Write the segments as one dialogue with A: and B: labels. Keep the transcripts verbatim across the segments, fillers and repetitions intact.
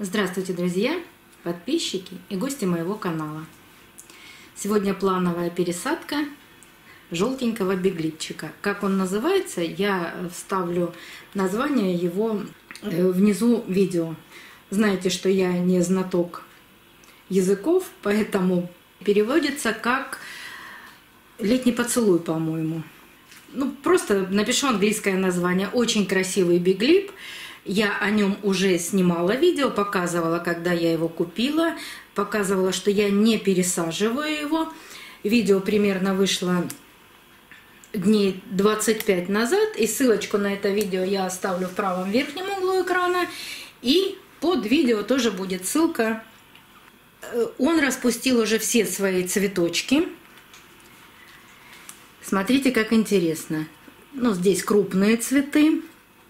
A: Здравствуйте, друзья, подписчики и гости моего канала. Сегодня плановая пересадка желтенького биглипчика. Как он называется, я вставлю название его внизу видео. Знаете, что я не знаток языков, поэтому переводится как «летний поцелуй», по-моему. Ну, просто напишу английское название. Очень красивый биглип. Я о нем уже снимала видео, показывала, когда я его купила, показывала, что я не пересаживаю его. Видео примерно вышло дней двадцать пять назад, и ссылочку на это видео я оставлю в правом верхнем углу экрана, и под видео тоже будет ссылка. Он распустил уже все свои цветочки. Смотрите, как интересно. Ну, здесь крупные цветы.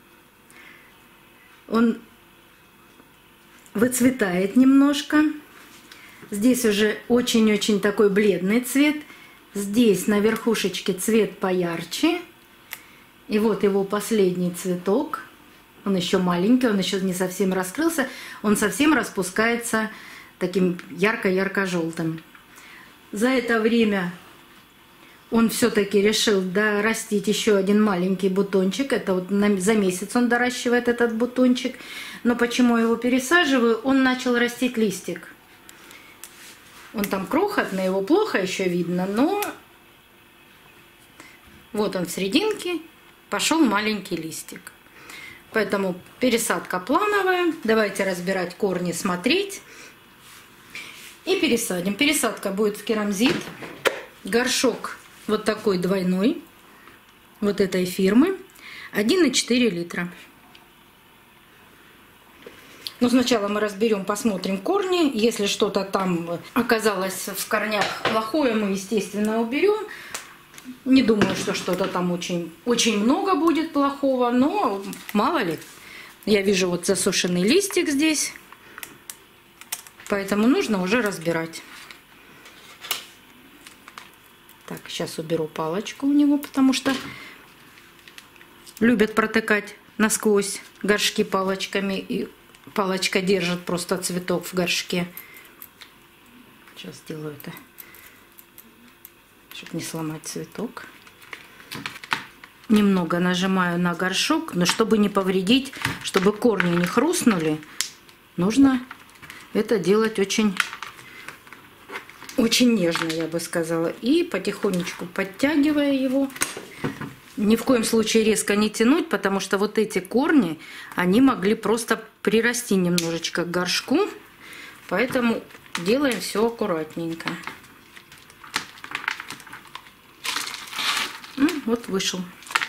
A: Он выцветает немножко. Здесь уже очень-очень такой бледный цвет. Здесь на верхушечке цвет поярче. И вот его последний цветок. Он еще маленький, он еще не совсем раскрылся. Он совсем распускается таким ярко-ярко-желтым. За это время он все-таки решил дорастить еще один маленький бутончик. Это вот за месяц он доращивает этот бутончик. Но почему я его пересаживаю? Он начал растить листик. Он там крохотный, его плохо еще видно, но вот он в серединке, пошел маленький листик. Поэтому пересадка плановая. Давайте разбирать корни, смотреть. И пересадим. Пересадка будет в керамзит. Горшок вот такой двойной, вот этой фирмы, один и четыре литра. Но сначала мы разберем, посмотрим корни. Если что-то там оказалось в корнях плохое, мы, естественно, уберем. Не думаю, что что-то там очень, очень много будет плохого, но мало ли. Я вижу вот засушенный листик здесь, поэтому нужно уже разбирать. Так, сейчас уберу палочку у него, потому что любят протыкать насквозь горшки палочками, и палочка держит просто цветок в горшке. Сейчас сделаю это, чтобы не сломать цветок. Немного нажимаю на горшок, но чтобы не повредить, чтобы корни не хрустнули, нужно это делать очень... Очень нежно, я бы сказала. И потихонечку подтягивая его. Ни в коем случае резко не тянуть, потому что вот эти корни, они могли просто прирасти немножечко к горшку. Поэтому делаем все аккуратненько. Ну, вот вышел.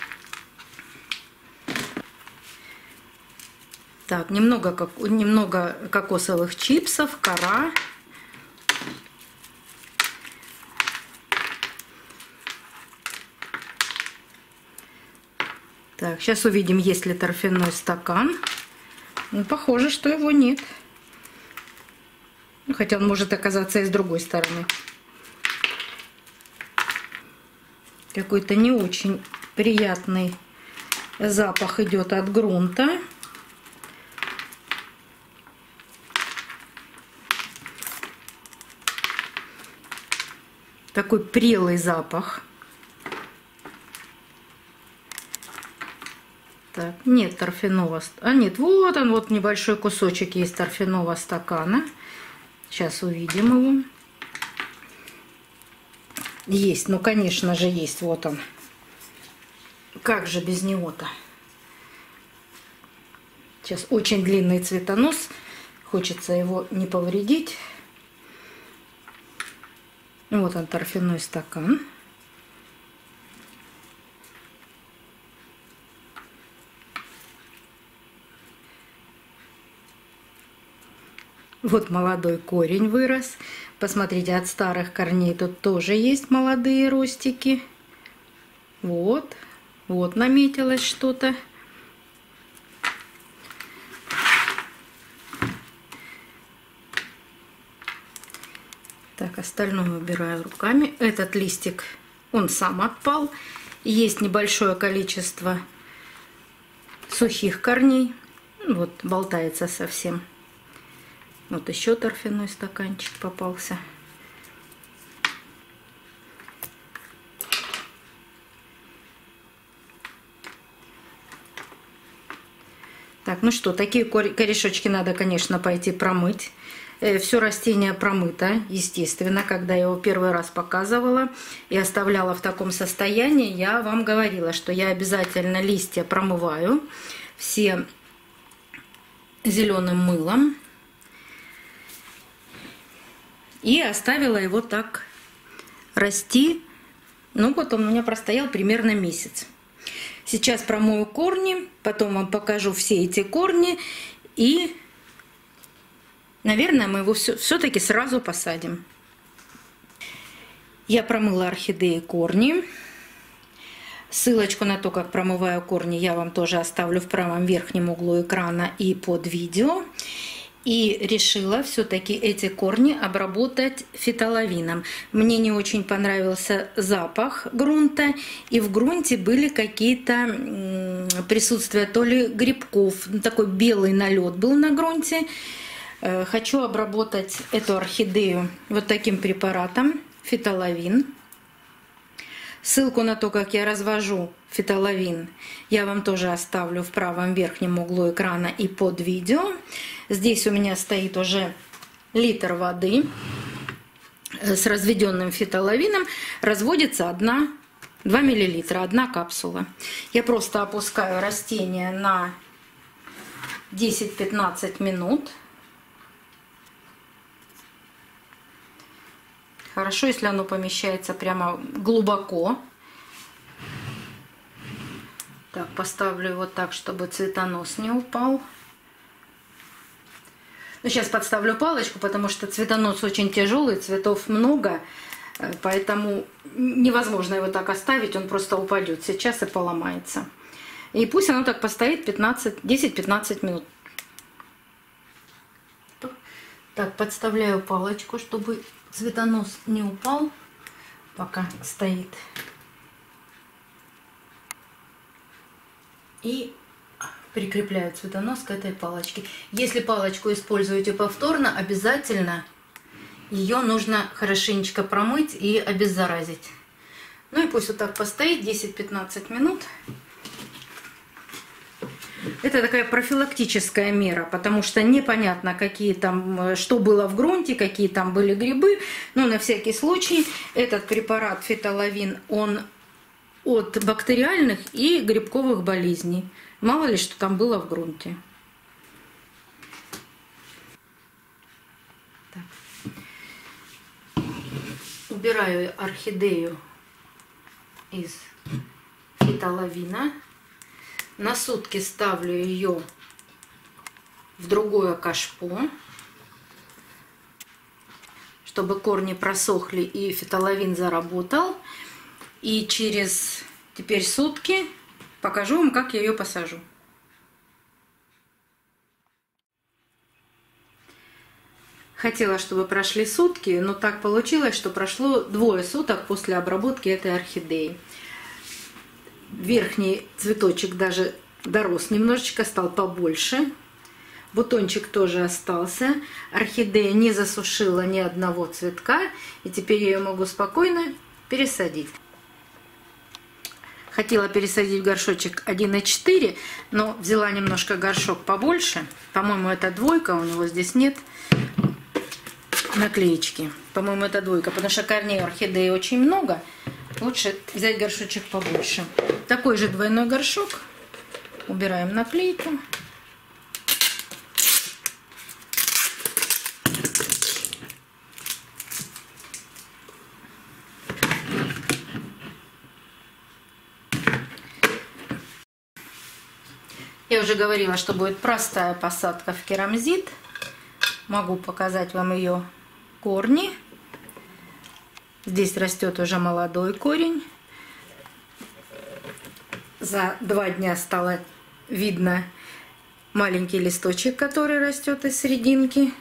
A: Так, немного, как, немного кокосовых чипсов, кора. Так, сейчас увидим, есть ли торфяной стакан. Ну, похоже, что его нет. Хотя он может оказаться и с другой стороны. Какой-то не очень приятный запах идет от грунта. Такой прелый запах. Так, нет торфяного, а нет, вот он, вот небольшой кусочек есть торфяного стакана. Сейчас увидим его. Есть, ну, конечно же, есть, вот он. Как же без него-то? Сейчас очень длинный цветонос, хочется его не повредить. Вот он, торфяной стакан. Вот молодой корень вырос. Посмотрите, от старых корней тут тоже есть молодые ростики. Вот. Вот наметилось что-то. Так, остальное убираю руками. Этот листик, он сам отпал. Есть небольшое количество сухих корней. Вот, болтается совсем. Вот еще торфяной стаканчик попался. Так, ну что, такие корешочки надо, конечно, пойти промыть. Все растение промыто, естественно. Когда я его первый раз показывала и оставляла в таком состоянии, я вам говорила, что я обязательно листья промываю все зеленым мылом. И оставила его так расти. Ну, вот он у меня простоял примерно месяц. Сейчас промою корни, потом вам покажу все эти корни. И, наверное, мы его все-таки сразу посадим. Я промыла орхидеи корни. Ссылочку на то, как промываю корни, я вам тоже оставлю в правом верхнем углу экрана и под видео. И решила все-таки эти корни обработать фитоловином. Мне не очень понравился запах грунта, и в грунте были какие-то присутствия то ли грибков, такой белый налет был на грунте. Хочу обработать эту орхидею вот таким препаратом фитоловин. Ссылку на то, как я развожу фитоловин, я вам тоже оставлю в правом верхнем углу экрана и под видео. Здесь у меня стоит уже литр воды с разведенным фитоловином. Разводится одна, два миллилитра, одна капсула. Я просто опускаю растение на десять-пятнадцать минут. Хорошо, если оно помещается прямо глубоко. Так, поставлю его так, чтобы цветонос не упал. Ну, сейчас подставлю палочку, потому что цветонос очень тяжелый, цветов много, поэтому невозможно его так оставить, он просто упадет сейчас и поломается. И пусть оно так постоит десять-пятнадцать минут. Так, подставляю палочку, чтобы цветонос не упал, пока стоит. И прикрепляю цветонос к этой палочке. Если палочку используете повторно, обязательно ее нужно хорошенечко промыть и обеззаразить. Ну и пусть вот так постоит десять-пятнадцать минут. Это такая профилактическая мера, потому что непонятно, какие там, что было в грунте, какие там были грибы. Но на всякий случай этот препарат фитоловин, он от бактериальных и грибковых болезней. Мало ли, что там было в грунте. Так. Убираю орхидею из фитоловина. На сутки ставлю ее в другое кашпо, чтобы корни просохли и фитоловин заработал. И через теперь сутки покажу вам, как я ее посажу. Хотела, чтобы прошли сутки, но так получилось, что прошло двое суток после обработки этой орхидеи. Верхний цветочек даже дорос немножечко, стал побольше. Бутончик тоже остался. Орхидея не засушила ни одного цветка. И теперь я ее могу спокойно пересадить. Хотела пересадить в горшочек один и четыре, но взяла немножко горшок побольше. По-моему, это двойка, у него здесь нет наклеечки. По-моему, это двойка, потому что корней орхидеи очень много. Лучше взять горшочек побольше. Такой же двойной горшок. Убираем наклейку. Я уже говорила, что будет простая посадка в керамзит. Могу показать вам ее корни. Здесь растет уже молодой корень. За два дня стало видно маленький листочек, который растет из серединки.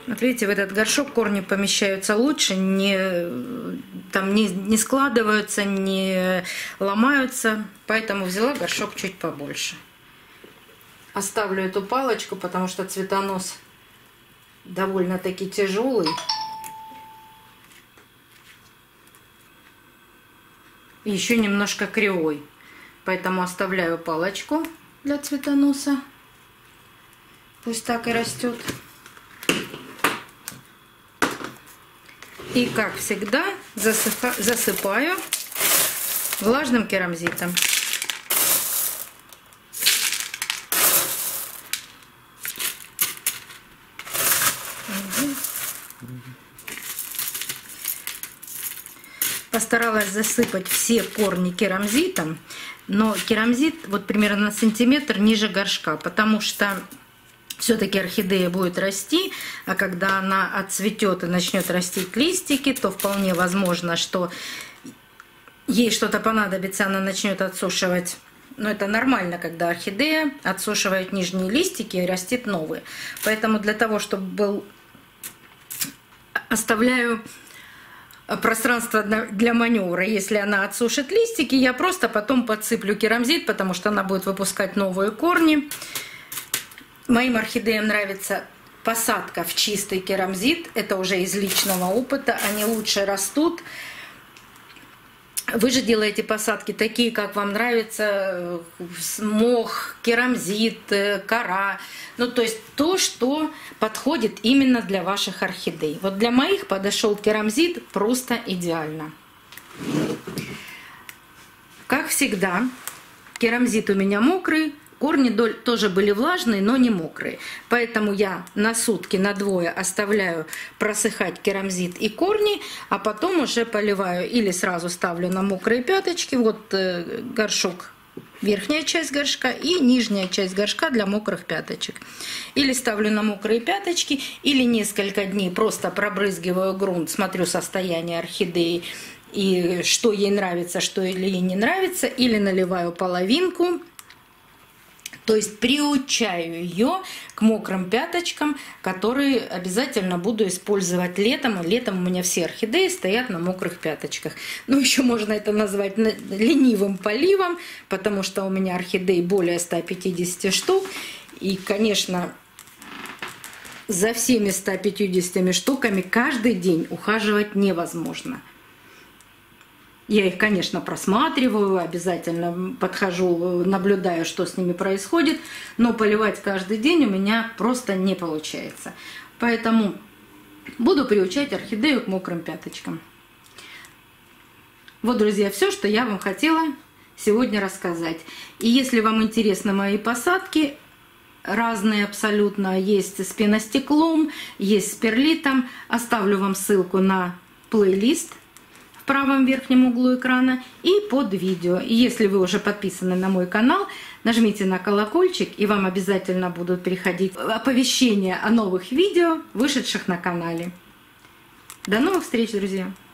A: Вот видите, в этот горшок корни помещаются лучше, не, там не, не складываются, не ломаются. Поэтому взяла горшок чуть побольше. Оставлю эту палочку, потому что цветонос довольно-таки тяжелый. И еще немножко кривой. Поэтому оставляю палочку для цветоноса. Пусть так и растет. И, как всегда, засыпаю влажным керамзитом. Постаралась засыпать все корни керамзитом, но керамзит вот примерно на сантиметр ниже горшка, потому что все-таки орхидея будет расти, а когда она отцветет и начнет растить листики, то вполне возможно, что ей что-то понадобится, она начнет отсушивать. Но это нормально, когда орхидея отсушивает нижние листики и растит новые. Поэтому для того, чтобы был... оставляю пространство для маневра. Если она отсушит листики, я просто потом подсыплю керамзит, потому что она будет выпускать новые корни. Моим орхидеям нравится посадка в чистый керамзит. Это уже из личного опыта. Они лучше растут. Вы же делаете посадки такие, как вам нравится. Мох, керамзит, кора. Ну, то есть то, что подходит именно для ваших орхидей. Вот для моих подошел керамзит просто идеально. Как всегда, керамзит у меня мокрый. Корни тоже были влажные, но не мокрые. Поэтому я на сутки, на двое оставляю просыхать керамзит и корни, а потом уже поливаю или сразу ставлю на мокрые пяточки. Вот горшок, верхняя часть горшка и нижняя часть горшка для мокрых пяточек. Или ставлю на мокрые пяточки, или несколько дней просто пробрызгиваю грунт, смотрю состояние орхидеи и что ей нравится, что ей не нравится, или наливаю половинку. То есть приучаю ее к мокрым пяточкам, которые обязательно буду использовать летом. Летом у меня все орхидеи стоят на мокрых пяточках. Ну, еще можно это назвать ленивым поливом, потому что у меня орхидей более ста пятидесяти штук. И, конечно, за всеми ста пятьюдесятью штуками каждый день ухаживать невозможно. Я их, конечно, просматриваю, обязательно подхожу, наблюдаю, что с ними происходит, но поливать каждый день у меня просто не получается. Поэтому буду приучать орхидею к мокрым пяточкам. Вот, друзья, все, что я вам хотела сегодня рассказать. И если вам интересны мои посадки, разные абсолютно, есть с пеностеклом, есть с перлитом, оставлю вам ссылку на плейлист в правом верхнем углу экрана и под видео. И если вы уже подписаны на мой канал, нажмите на колокольчик, и вам обязательно будут приходить оповещения о новых видео, вышедших на канале. До новых встреч, друзья!